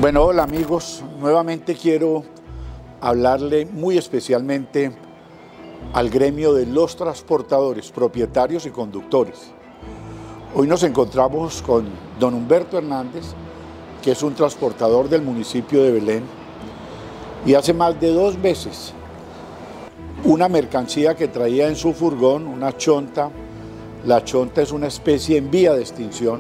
Bueno, hola amigos, nuevamente quiero hablarle muy especialmente al gremio de los transportadores, propietarios y conductores. Hoy nos encontramos con don Humberto Hernández, que es un transportador del municipio de Belén, y hace más de 2 meses una mercancía que traía en su furgón, una chonta. La chonta es una especie en vía de extinción,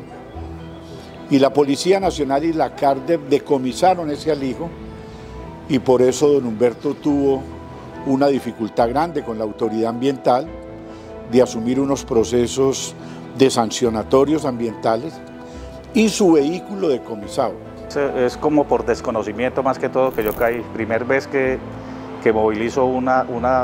y la Policía Nacional y la CARDEP decomisaron ese alijo, y por eso don Humberto tuvo una dificultad grande con la autoridad ambiental de asumir unos procesos de sancionatorios ambientales y su vehículo decomisado. Es como por desconocimiento más que todo que yo caí. Primera vez que movilizo una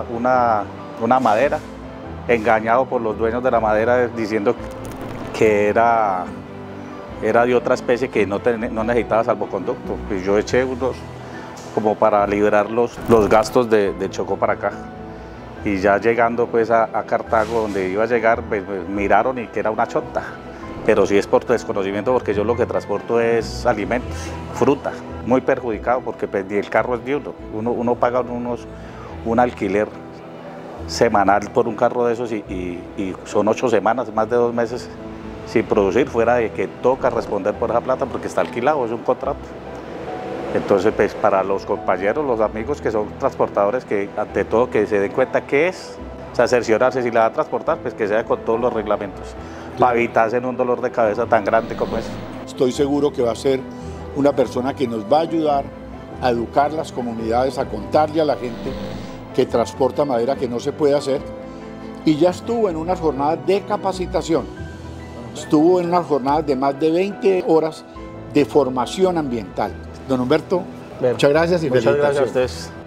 madera, engañado por los dueños de la madera diciendo que era de otra especie que no necesitaba salvoconducto. Pues yo eché unos como para liberar los gastos de Chocó para acá. Y ya llegando pues a Cartago, donde iba a llegar, pues miraron y que era una chonta. Pero sí es por desconocimiento, porque yo lo que transporto es alimentos, fruta, muy perjudicado porque pues, ni el carro es de uno paga un alquiler semanal por un carro de esos y son 8 semanas, más de 2 meses sin producir, fuera de que toca responder por esa plata porque está alquilado, es un contrato. Entonces pues para los compañeros, los amigos que son transportadores, que ante todo que se den cuenta qué es, o sea, cerciorarse si la va a transportar, pues que sea con todos los reglamentos, para evitarse un dolor de cabeza tan grande como ese. Estoy seguro que va a ser una persona que nos va a ayudar a educar las comunidades, a contarle a la gente que transporta madera que no se puede hacer, y ya estuvo en unas jornadas de capacitación, estuvo en unas jornadas de más de 20 horas de formación ambiental. Don Humberto, muchas gracias y muchas felicitaciones. gracias a ustedes.